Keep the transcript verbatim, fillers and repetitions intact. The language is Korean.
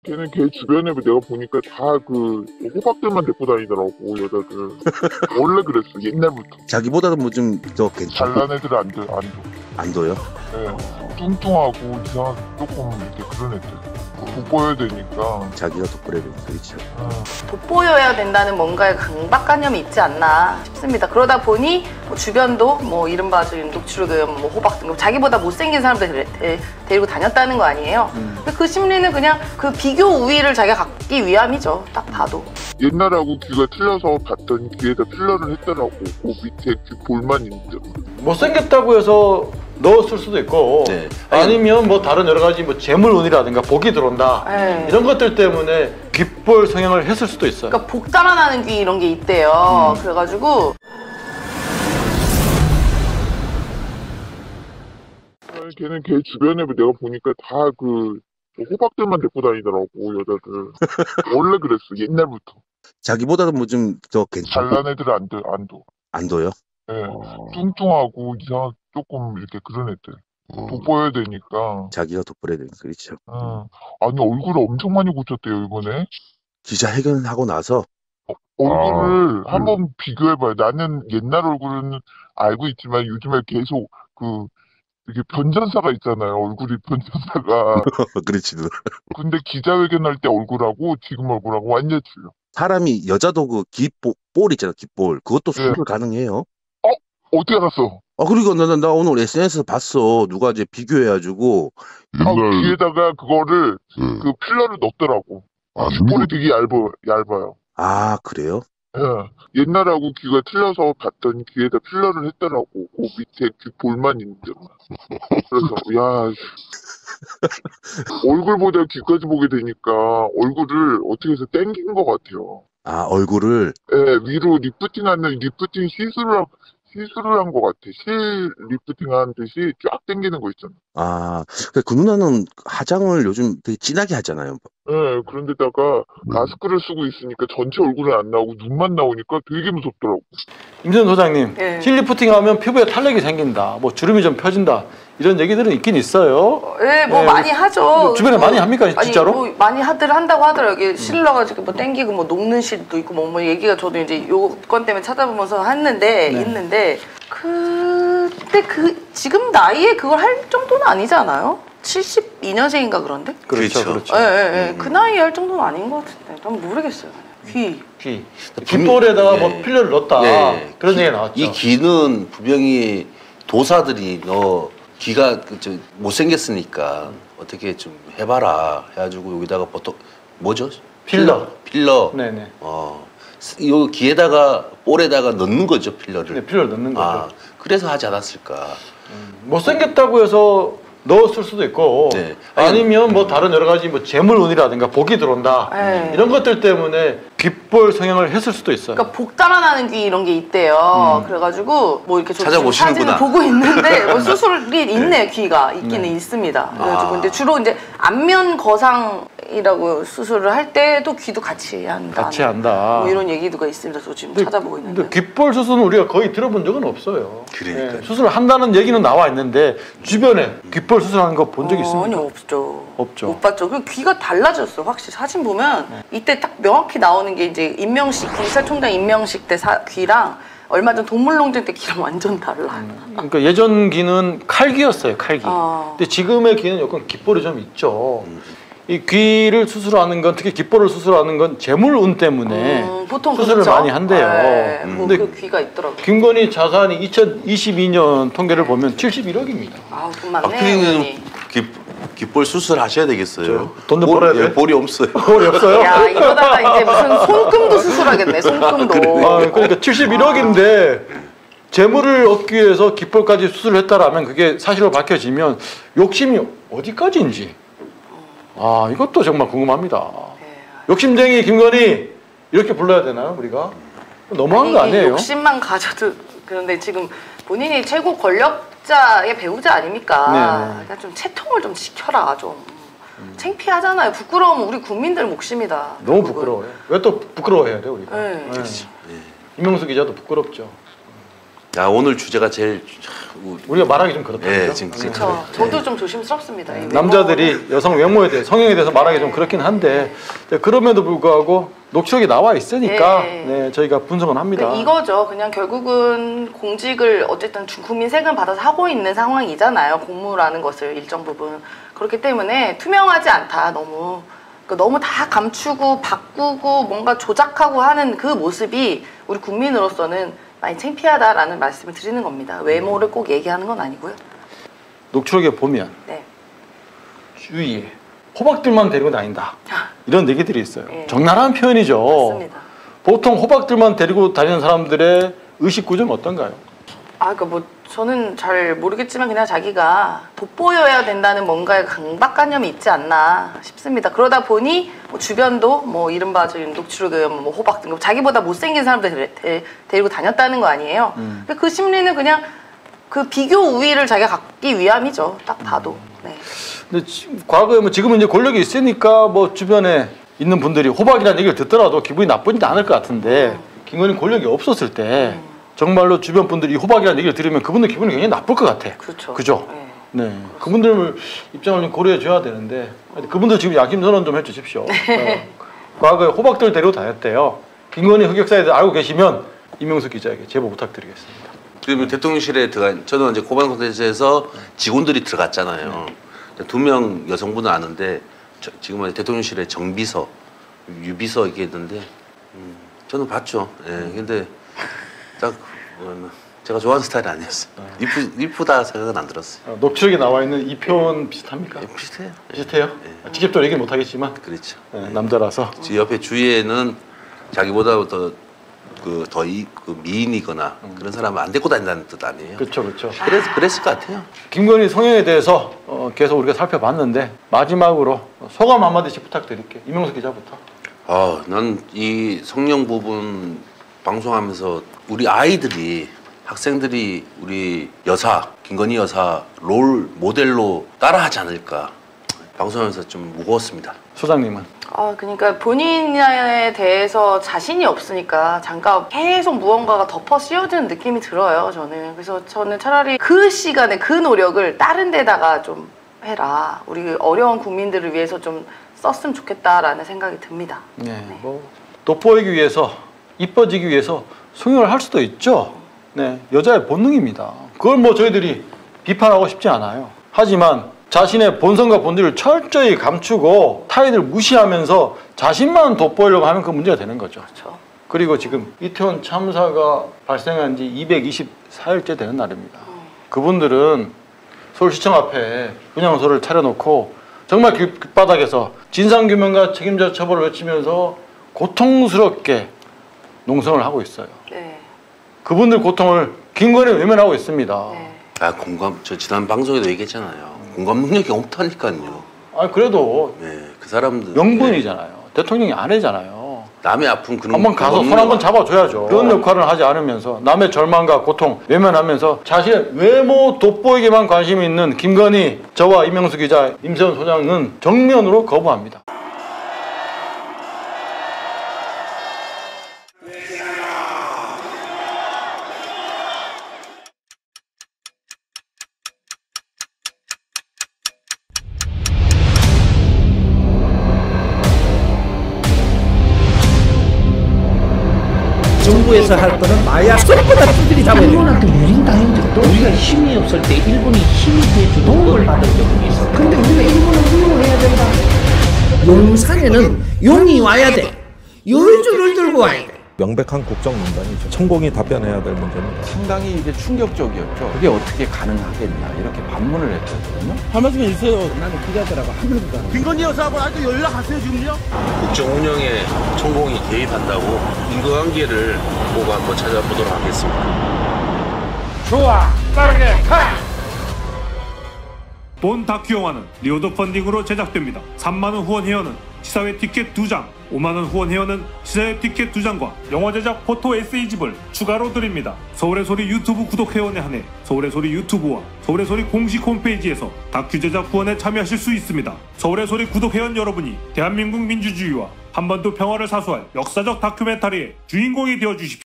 걔는 걔 주변에 내가 보니까 다 그 호박들만 데리고 다니더라고, 여자들. 원래 그랬어, 옛날부터. 자기보다도 뭐 좀 더 괜찮. 잘난 애들은 안 돼, 안 둬. 안 둬요? 네, 뚱뚱하고 이상하게 조금 이렇게 그런 애들. 돋보여야 되니까. 자기가 돋보여야 되니까, 그렇죠. 어. 돋보여야 된다는 뭔가의 강박관념이 있지 않나 싶습니다. 그러다 보니 뭐 주변도 뭐 이른바 지금 녹취록은 뭐 호박 등급 자기보다 못생긴 사람들 데, 데, 데리고 다녔다는 거 아니에요. 음. 근데 그 심리는 그냥 그 비교 우위를 자기가 갖기 위함이죠. 딱 봐도. 옛날하고 귀가 틀려서 봤더니 귀에다 필러를 했더라고. 그 밑에 귀 볼만 있는데. 못생겼다고 해서 넣었을 수도 있고 네. 아니면 뭐 다른 여러 가지 뭐 재물운이라든가 복이 들어온다 에이. 이런 것들 때문에 귓볼 성형을 했을 수도 있어요. 그러니까 복 달아나는 귀 이런 게 있대요. 음. 그래가지고 걔는 걔 주변에 내가 보니까 다 그 호박들만 데리고 다니더라고, 여자들. 원래 그랬어, 옛날부터. 자기보다도 뭐 좀 더 괜찮. 잘난 애들은 안 돼, 안 둬. 안 둬요? 네, 어... 뚱뚱하고 이상하게 조금 이렇게 그런 애들. 어... 돋보여야 되니까. 자기가 돋보여야 되니까, 그렇죠. 어. 아니, 얼굴을 엄청 많이 고쳤대요, 이번에. 기자회견하고 나서? 어, 얼굴을 아... 한번 음. 비교해봐요. 나는 옛날 얼굴은 알고 있지만 요즘에 계속 그 이게 변전사가 있잖아요. 얼굴이 변전사가. 그렇지. 근데 기자회견할 때 얼굴하고 지금 얼굴하고 완전 틀려. 사람이 여자도 그 귓볼 볼 있잖아, 귓볼. 그것도 수술 네. 가능해요. 어? 어떻게 알았어? 아, 그리고 나, 나 오늘 에스엔에스에서 봤어. 누가 이제 비교해가지고. 옛날... 아, 귀에다가 그거를 네. 그 필러를 넣더라고. 아, 귓볼이 되게 얇아, 얇아요. 아, 그래요? 예. 옛날하고 귀가 틀려서 봤더니 귀에다 필러를 했더라고. 그 밑에 귀 볼만 있는데. 그래서 야 얼굴보다 귀까지 보게 되니까 얼굴을 어떻게 해서 땡긴 것 같아요. 아, 얼굴을? 예, 위로 리프팅하는 리프팅 시술을 시술을 한 것 같아. 실 리프팅한 듯이 쫙 당기는 거 있잖아. 아, 그 누나는 화장을 요즘 되게 진하게 하잖아요. 네, 그런데다가 마스크를 쓰고 있으니까 전체 얼굴은 안 나오고 눈만 나오니까 되게 무섭더라고. 임선 소장님, 네. 실 리프팅하면 피부에 탄력이 생긴다, 뭐 주름이 좀 펴진다 이런 얘기들은 있긴 있어요. 네, 뭐 네. 많이 하죠. 주변에 뭐, 많이 합니까, 진짜로? 아니, 뭐 많이 하들 한다고 하더라고요. 이게 실 넣어가지고 뭐 땡기고 뭐 녹는 실도 있고 뭐, 뭐 얘기가 저도 이제 요건 때문에 찾아보면서 했는데 네. 있는데 그때 그 지금 나이에 그걸 할 정도는 아니지 않아요? 칠십이 년생인가 그런데? 그렇죠, 그렇죠. 예, 예, 예. 음. 그 나이에 할 정도는 아닌 것 같은데. 난 모르겠어요. 귀. 귀. 귓볼에다가 예. 뭐 필러를 넣었다. 예. 그런 귀, 얘기가 나왔죠. 이 귀는 분명히 도사들이 너 귀가 저 못생겼으니까 어떻게 좀 해봐라 해가지고 여기다가 보통 뭐죠? 필러. 필러. 네네. 어, 이 귀에다가 볼에다가 넣는 거죠, 필러를. 네, 필러를 넣는 거죠. 아, 그래서 하지 않았을까. 음, 못생겼다고 해서 넣었을 수도 있고 네. 아니면 뭐 다른 여러 가지 뭐 재물운이라든가 복이 들어온다 에이. 이런 것들 때문에 귓볼 성형을 했을 수도 있어요. 그러니까 복 달아나는 귀 이런 게 있대요. 음. 그래가지고 뭐 이렇게 찾아보시는구나. 사진을 보고 있는데 뭐 수술이 있네요. 귀가 있기는 네. 있습니다. 그래가지고 아. 근데 주로 이제 안면 거상이라고 수술을 할 때도 귀도 같이 한다. 같이 한다. 뭐 이런 얘기가 있습니다. 저 지금 근데, 찾아보고 있는데. 근데 귓볼 수술은 우리가 거의 들어본 적은 없어요. 그러니까 네, 수술을 한다는 얘기는 나와 있는데 주변에 귓볼 수술하는 거 본 적 어, 있습니까? 아니 없죠. 없죠. 못 봤죠. 그리고 귀가 달라졌어. 확실히 사진 보면 네. 이때 딱 명확히 나오는 게 이제 임명식 검찰총장 임명식 때 사, 귀랑 얼마 전 동물농장 때 귀랑 완전 달라요. 음, 그러니까 예전 귀는 칼귀였어요. 칼귀. 어. 근데 지금의 귀는 약간 귓볼이 좀 있죠. 음. 이 귀를 수술하는 건 특히 귓볼을 수술하는 건 재물운 때문에 음, 보통 수술을 그렇죠? 많이 한대요. 네, 음. 뭐 그 귀가 있더라고요. 김건희 자산이 이천이십이 년 통계를 보면 칠십일억입니다. 아, 돈 많네. 박근혜는 귓볼 수술 하셔야 되겠어요. 돈도 벌어야 돼. 예, 볼이 없어요. 볼이 없어요? 야, 이러다가 이제 무슨 손금도 수술하겠네. 손금도. 아, 그러니까 칠십일억인데 재물을 얻기 위해서 귓볼까지 수술을 했다라면 그게 사실로 밝혀지면 욕심이 어디까지인지. 아, 이것도 정말 궁금합니다. 네. 욕심쟁이 김건희 이렇게 불러야 되나요, 우리가? 너무한 아니, 거 아니에요? 욕심만 가져도 그런데 지금 본인이 최고 권력자의 배우자 아닙니까? 그러니까 좀 채통을 좀 지켜라 좀. 음. 창피하잖아요. 부끄러우면 우리 국민들 몫입니다. 너무 부끄러워요. 왜 또 부끄러워해야 돼 우리가? 네. 네. 네. 임명수 기자도 부끄럽죠. 야, 오늘 주제가 제일 우리가 말하기 좀 그렇다. 예, 그죠? 지금 네. 진짜. 그렇죠. 저도 좀 조심스럽습니다. 이 외모는. 남자들이 여성 외모에 대해 성형에 대해서 말하기 좀 그렇긴 한데 그럼에도 불구하고 녹취록이 나와 있으니까 네. 네, 저희가 분석은 합니다. 그러니까 이거죠. 그냥 결국은 공직을 어쨌든 주- 국민 세금 받아서 하고 있는 상황이잖아요. 공무라는 것을 일정 부분. 그렇기 때문에 투명하지 않다. 너무 그러니까 너무 다 감추고 바꾸고 뭔가 조작하고 하는 그 모습이 우리 국민으로서는 많이 창피하다라는 말씀을 드리는 겁니다. 외모를 꼭 얘기하는 건 아니고요. 녹취록에 보면 네. 주위에 호박들만 데리고 다닌다. 자, 이런 얘기들이 있어요. 네. 적나라한 표현이죠. 맞습니다. 보통 호박들만 데리고 다니는 사람들의 의식 구조는 어떤가요? 아, 그러니까 뭐 저는 잘 모르겠지만 그냥 자기가 돋보여야 된다는 뭔가의 강박관념이 있지 않나 싶습니다. 그러다 보니 뭐 주변도 뭐 이른바 지금 녹취록에 뭐 호박 등급 자기보다 못생긴 사람들 데, 데, 데리고 다녔다는 거 아니에요. 음. 근데 그 심리는 그냥 그 비교 우위를 자기가 갖기 위함이죠. 딱 봐도. 네. 근데 지- 과거에 뭐 지금은 이제 권력이 있으니까 뭐 주변에 있는 분들이 호박이라는 얘기를 듣더라도 기분이 나쁘지 않을 것 같은데 김건희 권력이 없었을 때 음. 정말로 주변 분들이 호박이라는 얘기를 들으면 그분들 기분이 굉장히 나쁠 것 같아. 그렇죠. 그죠? 네. 네. 그분들 입장을 좀 고려해 줘야 되는데 그분들 지금 야심 선언 좀 해주십시오. 어, 과거에 호박들 데리고 다녔대요. 김건희 흑역사에 대해 알고 계시면 이명수 기자에게 제보 부탁드리겠습니다. 그리고 대통령실에 들어간 저는 이제 고발 콘텐츠에서 직원들이 들어갔잖아요. 두 명 여성분은 아는데 저, 지금은 대통령실에 정비서, 유비서 이게 있는데 음, 저는 봤죠. 예, 근데 딱 뭐, 제가 좋아하는 스타일이 아니었어요. 이쁘 이쁘다 생각은 안 들었어요. 어, 녹취록에 나와 있는 이 표현 비슷합니까? 예, 비슷해요. 예, 비슷해요? 예. 직접적으로 얘기 못 하겠지만 그렇죠. 네, 남자라서 지 옆에 주위에는 자기보다 더 그 더 그 미인이거나 그런 사람은 안 데리고 다닌다는 뜻 아니에요. 그렇죠, 그렇죠. 그래서 그랬을 것 같아요. 김건희 성형에 대해서 어, 계속 우리가 살펴봤는데 마지막으로 소감 한마디씩 부탁드릴게요. 이명수 기자부터. 아, 난 이 성령 부분 방송하면서 우리 아이들이 학생들이 우리 여사 김건희 여사 롤 모델로 따라하지 않을까 방송하면서 좀 무거웠습니다. 소장님은. 아, 그러니까 본인에 대해서 자신이 없으니까 잠깐 계속 무언가가 덮어 씌워지는 느낌이 들어요, 저는. 그래서 저는 차라리 그 시간에 그 노력을 다른 데다가 좀 해라. 우리 어려운 국민들을 위해서 좀 썼으면 좋겠다라는 생각이 듭니다. 네, 네. 뭐 돋보이기 위해서 이뻐지기 위해서 성형을 할 수도 있죠. 네, 여자의 본능입니다. 그걸 뭐 저희들이 비판하고 싶지 않아요. 하지만 자신의 본성과 본질을 철저히 감추고 타인을 무시하면서 자신만 돋보이려고 하면 그 문제가 되는 거죠. 그렇죠. 그리고 지금 이태원 참사가 발생한 지 이백이십사 일째 되는 날입니다. 그분들은 서울시청 앞에 분향소를 차려놓고 정말 길바닥에서 진상규명과 책임자 처벌을 외치면서 고통스럽게 농성을 하고 있어요. 네. 그분들 고통을 김건희 외면하고 있습니다. 네. 아, 공감 저 지난 방송에도 얘기했잖아요. 공감 능력이 없다니까요. 아니 그래도 네, 그 사람들 명분이잖아요. 대통령이 아내잖아요. 남의 아픔 그런 한번 가서 손 한번 잡아줘야죠. 그런 역할을 하지 않으면서 남의 절망과 고통 외면하면서 자신의 외모 돋보이기만 관심이 있는 김건희, 저와 이명수 기자, 임세훈 소장은 정면으로 거부합니다. 정부에서 할 거는 마약 쏙보다 두들이 잡아야 돼. 일본한테 유린 당한 적도 우리가 힘이 없을 때 일본이 힘이 돼주 도움을 받은 적이 있어. 근데 우리가 일본을 훌륭해야 된다. 용산에는 용이 와야 돼. 요주를 들고 와야 돼. 명백한 국정농단이죠. 천공이 답변해야 될 문제입니다. 상당히 이게 충격적이었죠. 그게 어떻게 가능하겠냐 이렇게 반문을 했거든요. 한 말씀 해주세요. 나는 기자들하고 하늘보다. 김건희 여사하고 아직도 연락하세요 지금요? 국정 운영에 천공이 개입한다고 인과관계를 보고 한번 찾아보도록 하겠습니다. 좋아, 빠르게 가! 본 다큐 영화는 리오더 펀딩으로 제작됩니다. 삼만 원 후원 회원은 시사회 티켓 두 장, 오만 원 후원 회원은 시사회 티켓 두 장과 영화 제작 포토 에세이집을 추가로 드립니다. 서울의 소리 유튜브 구독 회원에 한해 서울의 소리 유튜브와 서울의 소리 공식 홈페이지에서 다큐 제작 후원에 참여하실 수 있습니다. 서울의 소리 구독 회원 여러분이 대한민국 민주주의와 한반도 평화를 사수할 역사적 다큐멘터리의 주인공이 되어주십시오.